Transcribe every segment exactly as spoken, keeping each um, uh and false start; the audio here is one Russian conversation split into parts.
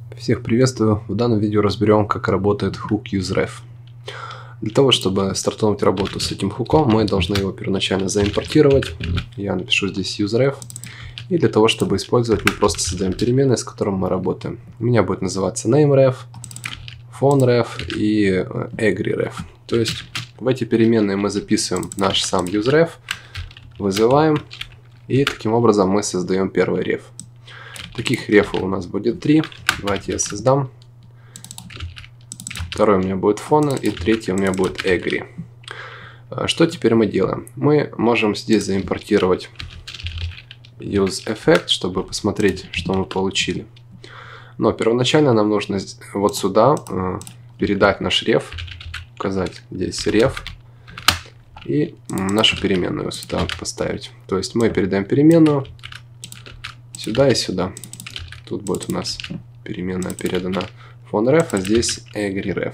Всех приветствую! В данном видео разберем, как работает хук useRef. Для того, чтобы стартануть работу с этим хуком, мы должны его первоначально заимпортировать. Я напишу здесь useRef. И для того, чтобы использовать, мы просто создаем переменные, с которыми мы работаем. У меня будет называться nameRef, phoneRef и agreeRef. То есть в эти переменные мы записываем наш сам useRef, вызываем, и таким образом мы создаем первый реф. Таких рефов у нас будет три. Давайте я создам. Второй у меня будет фон, и третий у меня будет agree. Что теперь мы делаем? Мы можем здесь заимпортировать useEffect, чтобы посмотреть, что мы получили. Но первоначально нам нужно вот сюда передать наш реф, указать здесь реф, и нашу переменную сюда поставить. То есть мы передаем переменную сюда и сюда. Тут будет у нас переменная передана phoneRef, а здесь agreeRef.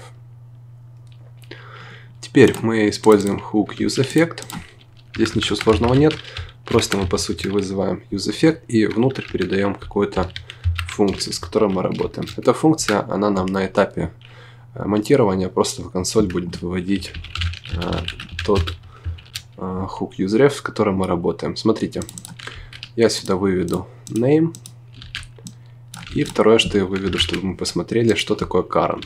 Теперь мы используем hook useEffect. Здесь ничего сложного нет. Просто мы по сути вызываем useEffect и внутрь передаем какую-то функцию, с которой мы работаем. Эта функция, она нам на этапе монтирования просто в консоль будет выводить а, тот а, hook useRef, с которым мы работаем. Смотрите, я сюда выведу name. И второе, что я выведу, чтобы мы посмотрели, что такое current.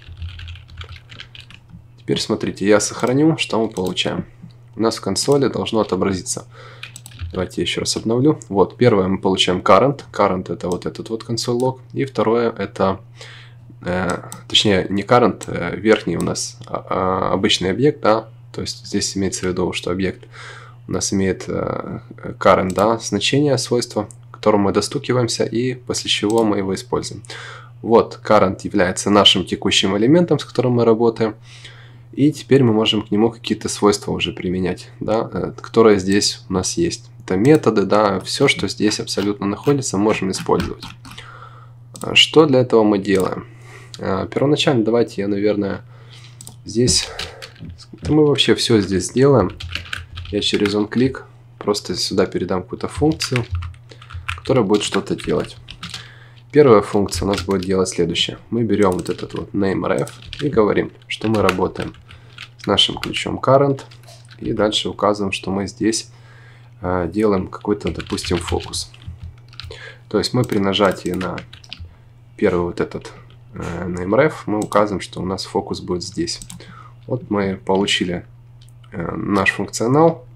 Теперь смотрите, я сохраню, что мы получаем. У нас в консоли должно отобразиться. Давайте я еще раз обновлю. Вот, первое мы получаем current. Current это вот этот вот консоль лог. И второе это, э, точнее не current, э, верхний у нас а, а, обычный объект, да. То есть здесь имеется в виду, что объект у нас имеет э, current, да, значение, свойство, к которому мы достукиваемся, и после чего мы его используем. Вот, current является нашим текущим элементом, с которым мы работаем. И теперь мы можем к нему какие-то свойства уже применять, да, которые здесь у нас есть. Это методы, да, все, что здесь абсолютно находится, можем использовать. Что для этого мы делаем? Первоначально давайте я, наверное, здесь... Мы вообще все здесь сделаем. Я через onClick просто сюда передам какую-то функцию, которая будет что-то делать. Первая функция у нас будет делать следующее. Мы берем вот этот вот nameRef и говорим, что мы работаем с нашим ключом current. И дальше указываем, что мы здесь э, делаем какой-то, допустим, фокус. То есть мы при нажатии на первый вот этот э, nameRef мы указываем, что у нас фокус будет здесь. Вот мы получили э, наш функционал.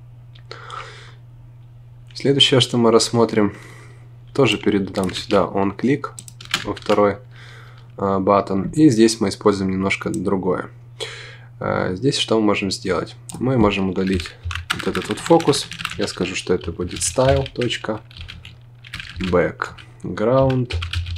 Следующее, что мы рассмотрим, тоже передам сюда onClick во второй э, баттон. И здесь мы используем немножко другое. Э, здесь что мы можем сделать? Мы можем удалить вот этот вот фокус. Я скажу, что это будет style.background.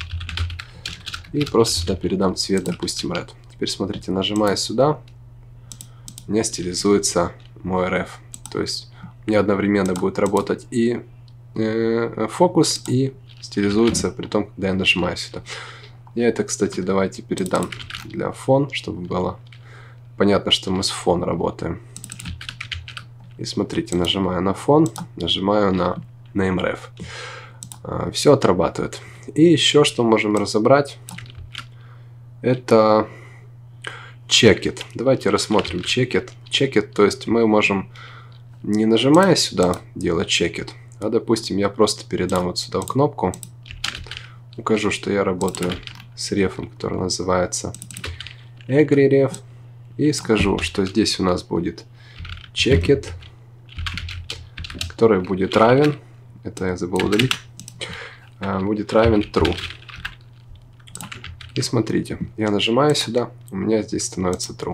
И просто сюда передам цвет, допустим, red. Теперь смотрите, нажимая сюда, у меня стилизуется мой реф. То есть у меня одновременно будет работать и э, фокус, и стилизуется при том, когда я нажимаю сюда. Я это, кстати, давайте передам для фон, чтобы было понятно, что мы с фон работаем. И смотрите, нажимаю на фон, нажимаю на nameRef. Э, все отрабатывает. И еще что можем разобрать, это checkIt. Давайте рассмотрим checkIt. checkIt, то есть мы можем, не нажимая сюда, делать checkIt, а допустим я просто передам вот сюда в кнопку, укажу, что я работаю с рефом, который называется agreeRef, и скажу, что здесь у нас будет checkIt, который будет равен, это я забыл удалить, будет равен true. И смотрите, я нажимаю сюда, у меня здесь становится true.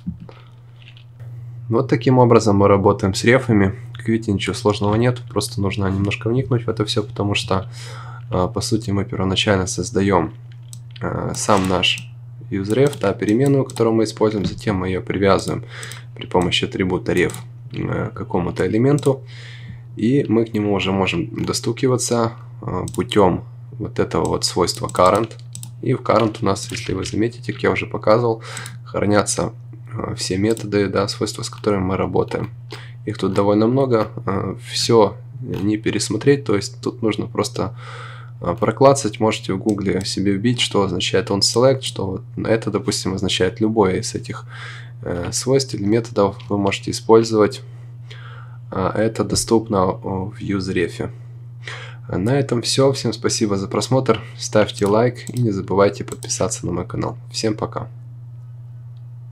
Вот таким образом мы работаем с рефами. Как видите, ничего сложного нет, просто нужно немножко вникнуть в это все, потому что, по сути, мы первоначально создаем сам наш useRef, да, переменную, которую мы используем, затем мы ее привязываем при помощи атрибута ref к какому-то элементу, и мы к нему уже можем достукиваться путем вот этого вот свойства current. И в current у нас, если вы заметите, как я уже показывал, хранятся все методы, да, свойства, с которыми мы работаем. Их тут довольно много. Все не пересмотреть, то есть тут нужно просто Проклацать можете в гугле себе вбить, что означает onSelect, что вот это, допустим, означает любое из этих э, свойств или методов вы можете использовать. Это доступно в юзрефе. На этом все. Всем спасибо за просмотр. Ставьте лайк и не забывайте подписаться на мой канал. Всем пока.